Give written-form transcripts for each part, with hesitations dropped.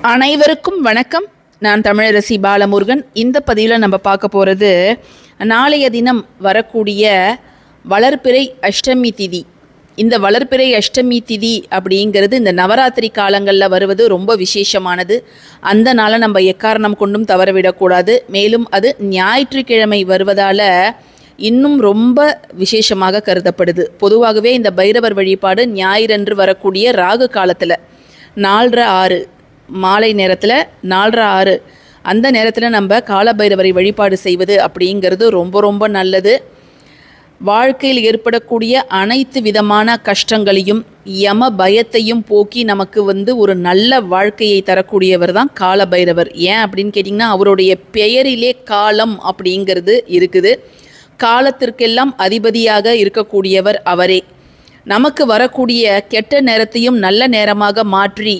அனைவருக்கும் வணக்கம். நான் தமிழரசி பாலமுருகன். இந்த பதிவில் நம்ம பார்க்க போகிறது நாளைய தினம் வரக்கூடிய வளர்பிறை அஷ்டமி திதி. இந்த வளர்பிறை அஷ்டமி திதி அப்படிங்கிறது இந்த நவராத்திரி காலங்களில் வருவது ரொம்ப விசேஷமானது. அந்த நாளை நம்ம எக்காரணம் கொண்டும் தவறவிடக்கூடாது. மேலும் அது ஞாயிற்றுக்கிழமை வருவதால் இன்னும் ரொம்ப விசேஷமாக கருதப்படுது. பொதுவாகவே இந்த பைரவர் வழிபாடு ஞாயிறன்று வரக்கூடிய ராகு காலத்தில் 4:30 மாலை நேரத்தில் 4:30 அந்த நேரத்தில் நம்ம காலபைரவரை வழிபாடு செய்வது அப்படிங்கிறது ரொம்ப ரொம்ப நல்லது. வாழ்க்கையில் ஏற்படக்கூடிய அனைத்து விதமான கஷ்டங்களையும் யம பயத்தையும் போக்கி நமக்கு ஒரு நல்ல வாழ்க்கையை தரக்கூடியவர் தான் காலபைரவர். ஏன் அப்படின்னு கேட்டிங்கன்னா, அவருடைய பெயரிலே காலம் அப்படிங்கிறது இருக்குது. காலத்திற்கெல்லாம் அதிபதியாக இருக்கக்கூடியவர் அவரே. நமக்கு வரக்கூடிய கெட்ட நேரத்தையும் நல்ல நேரமாக மாற்றி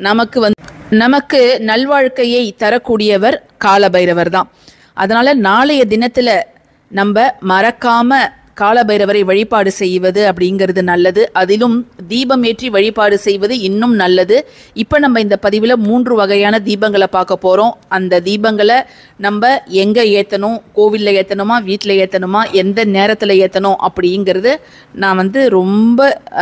நமக்கு நல்வாழ்க்கையை தரக்கூடியவர் காலபைரவர் தான். அதனால் நாளைய தினத்தில் நம்ம மறக்காமல் காலபைரவரை வழிபாடு செய்வது அப்படிங்கிறது நல்லது. அதிலும் தீபம் ஏற்றி வழிபாடு செய்வது இன்னும் நல்லது. இப்போ நம்ம இந்த பதிவில் 3 வகையான தீபங்களை பார்க்க போகிறோம். அந்த தீபங்களை நம்ம எங்கே ஏற்றணும், கோவிலில் ஏற்றணுமா, வீட்டில் ஏற்றணுமா, எந்த நேரத்தில் ஏற்றணும் அப்படிங்கிறது நான் ரொம்ப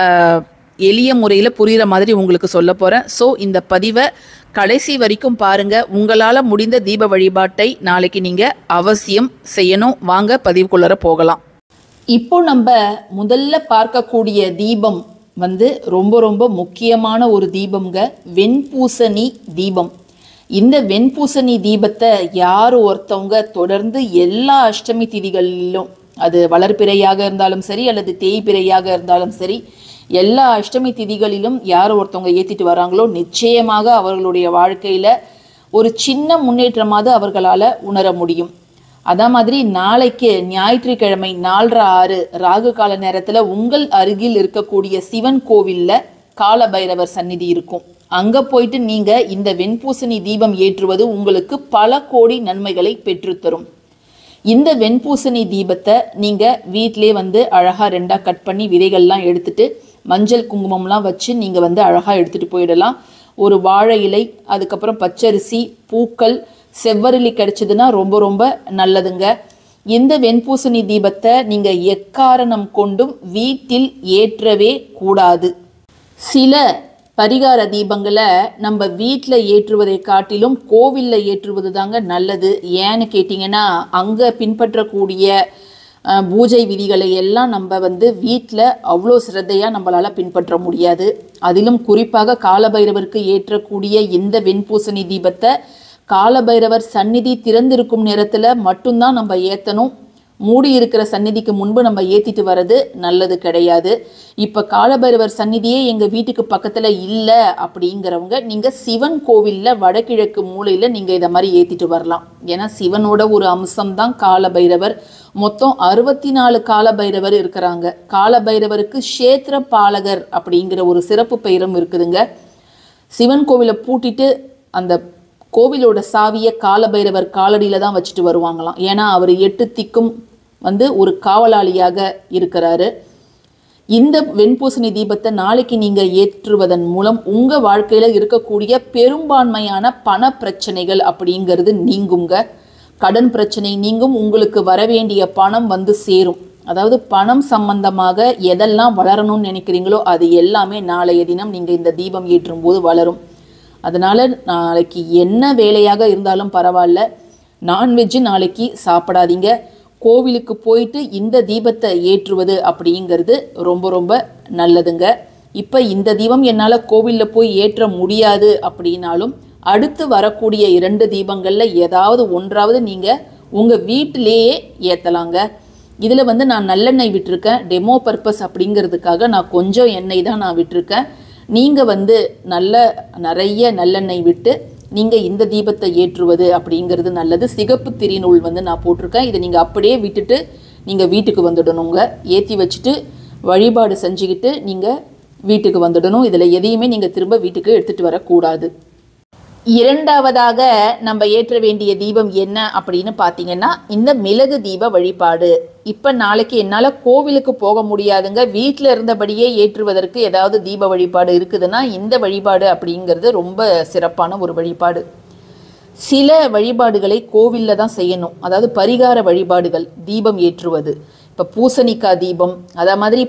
எளிய முறையில் புரிகிற மாதிரி உங்களுக்கு சொல்ல போகிறேன். ஸோ இந்த பதிவை கடைசி வரைக்கும் பாருங்கள். உங்களால் முடிந்த தீப வழிபாட்டை நாளைக்கு நீங்கள் அவசியம் செய்யணும். வாங்க பதிவுக்குள்ளர போகலாம். இப்போ நம்ம முதல்ல பார்க்கக்கூடிய தீபம் ரொம்ப ரொம்ப முக்கியமான ஒரு தீபம்ங்க. வெண்பூசணி தீபம். இந்த வெண்பூசணி தீபத்தை யார் ஒருத்தவங்க தொடர்ந்து எல்லா அஷ்டமி திதிகளிலும், அது வளர்பிறையாக இருந்தாலும் சரி அல்லது தேய்பிறையாக இருந்தாலும் சரி, எல்லா அஷ்டமி திதிகளிலும் யார் ஒருத்தவங்க ஏற்றிட்டு வராங்களோ நிச்சயமாக அவர்களுடைய வாழ்க்கையில் ஒரு சின்ன முன்னேற்றமாவது அவர்களால் உணர முடியும். அதே மாதிரி நாளைக்கு ஞாயிற்றுக்கிழமை 4:30 ராகு கால நேரத்தில் உங்கள் அருகில் இருக்கக்கூடிய சிவன் கோவிலில் காலபைரவர் சந்நிதி இருக்கும். அங்கே போயிட்டு நீங்கள் இந்த வெண்பூசணி தீபம் ஏற்றுவது உங்களுக்கு பல கோடி நன்மைகளை பெற்றுத்தரும். இந்த வெண்பூசணி தீபத்தை நீங்கள் வீட்டிலே அழகாக 2ஆக கட் பண்ணி விதைகள்லாம் எடுத்துட்டு மஞ்சள் குங்குமம்லாம் வச்சு நீங்கள் அழகாக எடுத்துகிட்டு போயிடலாம். ஒரு வாழை இலை, அதுக்கப்புறம் பச்சரிசி, பூக்கள், செவ்வரளி கிடைச்சதுன்னா ரொம்ப ரொம்ப நல்லதுங்க. இந்த வெண்பூசணி தீபத்தை நீங்கள் எக்காரணம் கொண்டும் வீட்டில் ஏற்றவே கூடாது. சில பரிகார தீபங்களை நம்ம வீட்டில் ஏற்றுவதை காட்டிலும் கோவிலில் ஏற்றுவது தாங்க நல்லது. ஏன்னு கேட்டிங்கன்னா, அங்கே பின்பற்றக்கூடிய பூஜை விதிகளை எல்லாம் நம்ம வீட்டில் அவ்வளோ சிரத்தையாக நம்மளால் பின்பற்ற முடியாது. அதிலும் குறிப்பாக காலபைரவருக்கு ஏற்றக்கூடிய இந்த வெண்பூசணி தீபத்தை காலபைரவர் சந்நிதி திறந்திருக்கும் நேரத்தில் மட்டும்தான் நம்ம ஏற்றணும். மூடி இருக்கிற சந்நிதிக்கு முன்பு நம்ம ஏற்றிட்டு வர்றது நல்லது கிடையாது. இப்போ காலபைரவர் சந்நிதியே எங்கள் வீட்டுக்கு பக்கத்தில் இல்லை அப்படிங்கிறவங்க நீங்கள் சிவன் கோவிலில் வடகிழக்கு மூலையில் நீங்கள் இதை மாதிரி ஏற்றிட்டு வரலாம். ஏன்னா சிவனோட ஒரு அம்சம்தான் காலபைரவர். மொத்தம் 64 காலபைரவர் இருக்கிறாங்க. காலபைரவருக்கு க்ஷேத்திர பாலகர் அப்படிங்கிற ஒரு சிறப்பு பெயரும் இருக்குதுங்க. சிவன் கோவிலை பூட்டிட்டு அந்த கோவிலோட சாவியை காலபைரவர் காலடியில் தான் வச்சுட்டு வருவாங்களாம். ஏன்னா அவர் 8 திக்கும் ஒரு காவலாளியாக இருக்கிறாரு. இந்த வெண்பூசணி தீபத்தை நாளைக்கு நீங்கள் ஏற்றுவதன் மூலம் உங்கள் வாழ்க்கையில் இருக்கக்கூடிய பெரும்பான்மையான பண பிரச்சனைகள் அப்படிங்கிறது நீங்குங்க. கடன் பிரச்சனை நீங்கும். உங்களுக்கு வரவேண்டிய பணம் சேரும். அதாவது பணம் சம்பந்தமாக எதெல்லாம் வளரணும்னு நினைக்கிறீங்களோ அது எல்லாமே நாளைய தினம் நீங்கள் இந்த தீபம் ஏற்றும் போது வளரும். அதனால் நாளைக்கு என்ன வேலையாக இருந்தாலும் பரவாயில்ல, நான்வெஜ்ஜு நாளைக்கு சாப்பிடாதீங்க. கோவிலுக்கு போயிட்டு இந்த தீபத்தை ஏற்றுவது அப்படிங்கிறது ரொம்ப ரொம்ப நல்லதுங்க. இப்போ இந்த தீபம் என்னால் கோவிலில் போய் ஏற்ற முடியாது அப்படின்னாலும் அடுத்து வரக்கூடிய 2 தீபங்களில் ஏதாவது ஒன்றாவது நீங்கள் உங்கள் வீட்டிலேயே ஏற்றலாங்க. இதில் நான் நல்லெண்ணெய் விட்டுருக்கேன். டெமோ பர்பஸ் அப்படிங்கிறதுக்காக நான் கொஞ்சம் எண்ணெய் தான் நான் விட்டுருக்கேன். நீங்கள் நிறைய நல்லெண்ணெய் விட்டு நீங்கள் இந்த தீபத்தை ஏற்றுவது அப்படிங்கிறது நல்லது. சிகப்பு திரிநூல் நான் போட்டிருக்கேன். இதை நீங்கள் அப்படியே விட்டுட்டு நீங்கள் வீட்டுக்கு வந்துடணுங்க. ஏற்றி வச்சுட்டு வழிபாடு செஞ்சுக்கிட்டு நீங்கள் வீட்டுக்கு வந்துடணும். இதில் எதையுமே நீங்கள் திரும்ப வீட்டுக்கு எடுத்துகிட்டு வரக்கூடாது. இரண்டாவதாக நம்ம ஏற்ற வேண்டிய தீபம் என்ன அப்படின்னு பார்த்தீங்கன்னா இந்த மிளகு தீப வழிபாடு. இப்போ நாளைக்கு என்னால் கோவிலுக்கு போக முடியாதுங்க, வீட்டில் இருந்தபடியே ஏற்றுவதற்கு ஏதாவது தீப வழிபாடு இருக்குதுன்னா இந்த வழிபாடு அப்படிங்கிறது ரொம்ப சிறப்பான ஒரு வழிபாடு. சில வழிபாடுகளை கோவிலில் தான் செய்யணும், அதாவது பரிகார வழிபாடுகள் தீபம் ஏற்றுவது. இப்போ பூசணிக்காய் தீபம், அதே மாதிரி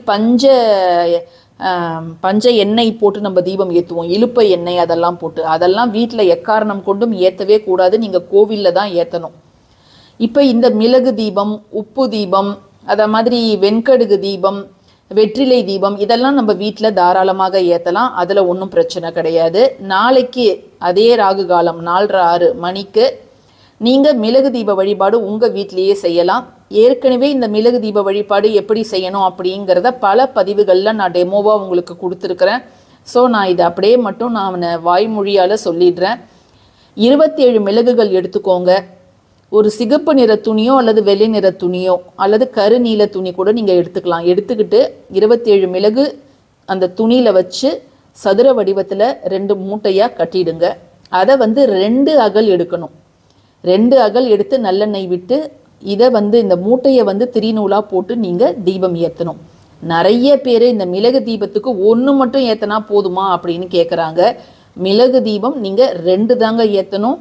பஞ்ச எண்ணெய் போட்டு நம்ம தீபம் ஏற்றுவோம், இலுப்பை எண்ணெய் அதெல்லாம் போட்டு, அதெல்லாம் வீட்டில் எக்காரணம் கொண்டும் ஏற்றவே கூடாது, நீங்கள் கோவிலில் தான் ஏற்றணும். இப்போ இந்த மிளகு தீபம், உப்பு தீபம், அதே மாதிரி வெண்கடுகு தீபம், வெற்றிலை தீபம் இதெல்லாம் நம்ம வீட்டில் தாராளமாக ஏற்றலாம், அதில் ஒன்றும் பிரச்சனை கிடையாது. நாளைக்கு அதே ராகு காலம் 4:30 மணிக்கு நீங்கள் மிளகு தீப வழிபாடு உங்கள் வீட்டிலேயே செய்யலாம். ஏற்கனவே இந்த மிளகு தீப வழிபாடு எப்படி செய்யணும் அப்படிங்கிறத பல பதிவுகளில் நான் டெமோவாக உங்களுக்கு கொடுத்துருக்குறேன். ஸோ நான் இதை அப்படியே மட்டும் நான் வாய்மொழியால் சொல்லிடுறேன். 27 மிளகுகள் எடுத்துக்கோங்க. ஒரு சிகப்பு நிற துணியோ அல்லது வெள்ளை நிற துணியோ அல்லது கருநீல துணி கூட நீங்கள் எடுத்துக்கலாம். எடுத்துக்கிட்டு 27 மிளகு அந்த துணியில் வச்சு சதுர வடிவத்தில் 2 மூட்டையாக கட்டிடுங்க. அதை 2 அகல் எடுக்கணும். 2 அகல் எடுத்து நல்லெண்ணெய் விட்டு இதை இந்த மூட்டையை திரிநூலாக போட்டு நீங்கள் தீபம் ஏற்றணும். நிறைய பேர் இந்த மிளகு தீபத்துக்கு 1 மட்டும் ஏற்றினா போதுமா அப்படின்னு கேட்குறாங்க. மிளகு தீபம் நீங்கள் 2 தாங்க ஏற்றணும்.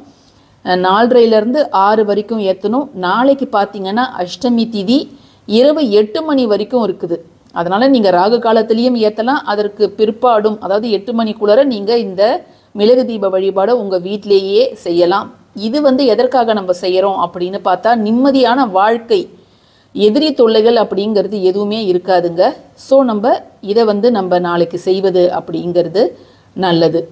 4:30 6 வரைக்கும் ஏற்றணும். நாளைக்கு பார்த்தீங்கன்னா அஷ்டமி திதி இரவு 8 மணி வரைக்கும் இருக்குது. அதனால் நீங்கள் ராகு காலத்திலையும் ஏற்றலாம், அதற்கு பிற்பாடும் அதாவது 8 மணிக்குள்ளே நீங்கள் இந்த மிளகு தீப வழிபாடை உங்கள் வீட்டிலேயே செய்யலாம். இது எதற்காக நம்ம செய்கிறோம் அப்படின்னு பார்த்தா நிம்மதியான வாழ்க்கை, எதிரி தொல்லைகள் அப்படிங்கிறது எதுவுமே இருக்காதுங்க. ஸோ நம்ம இதை நம்ம நாளைக்கு செய்வது அப்படிங்கிறது நல்லது.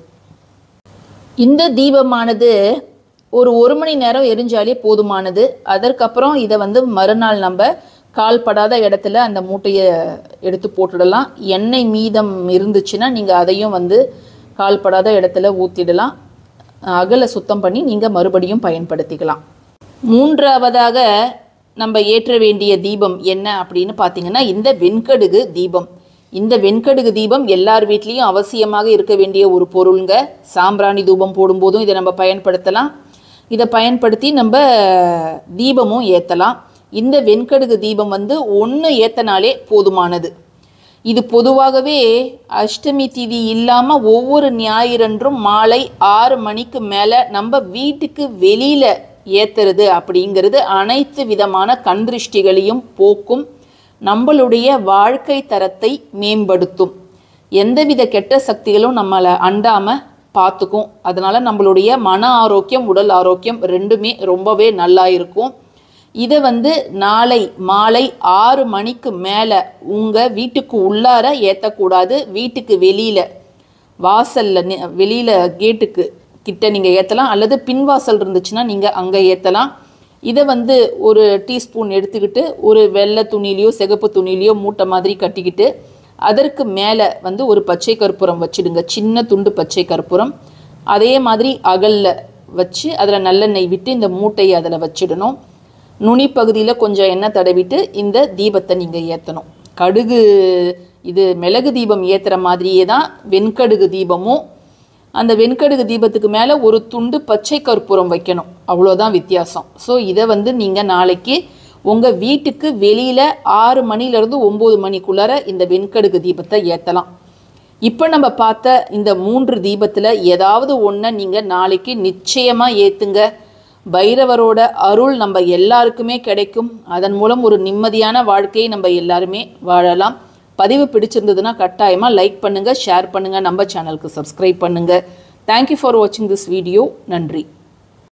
இந்த தீபமானது ஒரு 1 மணி நேரம் எரிஞ்சாலே போதுமானது. அதற்கப்புறம் இதை மறுநாள் நம்ம கால்படாத இடத்துல அந்த மூட்டையை எடுத்து போட்டுடலாம். எண்ணெய் மீதம் இருந்துச்சுன்னா நீங்கள் அதையும் கால்படாத இடத்துல ஊற்றிடலாம். அகலை சுத்தம் பண்ணி நீங்கள் மறுபடியும் பயன்படுத்திக்கலாம். மூன்றாவதாக நம்ம ஏற்ற வேண்டிய தீபம் என்ன அப்படின்னு பார்த்தீங்கன்னா இந்த வெண்கடுகு தீபம். இந்த வெண்கடுகு தீபம் எல்லார் வீட்லேயும் அவசியமாக இருக்க வேண்டிய ஒரு பொருளுங்க. சாம்பிராணி தூபம் போடும்போதும் இதை நம்ம பயன்படுத்தலாம். இதை பயன்படுத்தி நம்ம தீபமும் ஏற்றலாம். இந்த வெண்கடுகு தீபம் 1 ஏற்றினாலே போதுமானது. இது பொதுவாகவே அஷ்டமி திதி இல்லாமல் ஒவ்வொரு ஞாயிறன்றும் மாலை 6 மணிக்கு மேலே நம்ம வீட்டுக்கு வெளியில் ஏற்றுறது அப்படிங்கிறது அனைத்து விதமான கண்திருஷ்டிகளையும் போக்கும், நம்மளுடைய வாழ்க்கை தரத்தை மேம்படுத்தும், எந்தவித கெட்ட சக்திகளும் நம்மளை அண்டாமல் பார்த்துக்கும். அதனால் நம்மளுடைய மன ஆரோக்கியம் உடல் ஆரோக்கியம் ரெண்டுமே ரொம்பவே நல்லா இருக்கும். இதை நாளை மாலை 6 மணிக்கு மேலே உங்கள் வீட்டுக்கு உள்ளார ஏற்றக்கூடாது. வீட்டுக்கு வெளியில் வாசலில் வெளியில் கேட்டுக்கு கிட்ட நீங்கள் ஏற்றலாம், அல்லது பின்வாசல் இருந்துச்சுன்னா நீங்கள் அங்கே ஏற்றலாம். இதை ஒரு டீஸ்பூன் எடுத்துக்கிட்டு ஒரு வெள்ளை துணியிலையோ சிகப்பு துணியிலையோ மூட்டை மாதிரி கட்டிக்கிட்டு அதற்கு மேலே ஒரு பச்சை கற்பூரம் வச்சுடுங்க, சின்ன துண்டு பச்சை கற்பூரம். அதே மாதிரி அகலில் வச்சு அதில் நல்லெண்ணெய் விட்டு இந்த மூட்டையை அதில் வச்சிடணும். நுனி பகுதியில் கொஞ்சம் எண்ணெய் தடவிட்டு இந்த தீபத்தை நீங்கள் ஏற்றணும். கடுகு இது மிளகு தீபம் ஏற்றுற மாதிரியே தான் வெண்கடுகு தீபமும். அந்த வெண்கடுகு தீபத்துக்கு மேலே ஒரு துண்டு பச்சை கற்பூரம் வைக்கணும், அவ்வளோதான் வித்தியாசம். ஸோ இதை நீங்கள் நாளைக்கு உங்கள் வீட்டுக்கு வெளியில் 6 மணிலேருந்து 9 மணிக்குள்ளார இந்த வெண்கடுகு தீபத்தை ஏற்றலாம். இப்போ நம்ம பார்த்த இந்த 3 தீபத்தில் ஏதாவது ஒன்றை நீங்கள் நாளைக்கு நிச்சயமாக ஏற்றுங்க. பைரவரோட அருள் நம்ம எல்லாருக்குமே கிடைக்கும். அதன் மூலம் ஒரு நிம்மதியான வாழ்க்கையை நம்ம எல்லாருமே வாழலாம். பதிவு பிடிச்சிருந்ததுன்னா கட்டாயமாக லைக் பண்ணுங்கள், ஷேர் பண்ணுங்கள், நம்ம சேனலுக்கு சப்ஸ்கிரைப் பண்ணுங்கள். தேங்க்யூ ஃபார் வாட்சிங் திஸ் வீடியோ. நன்றி.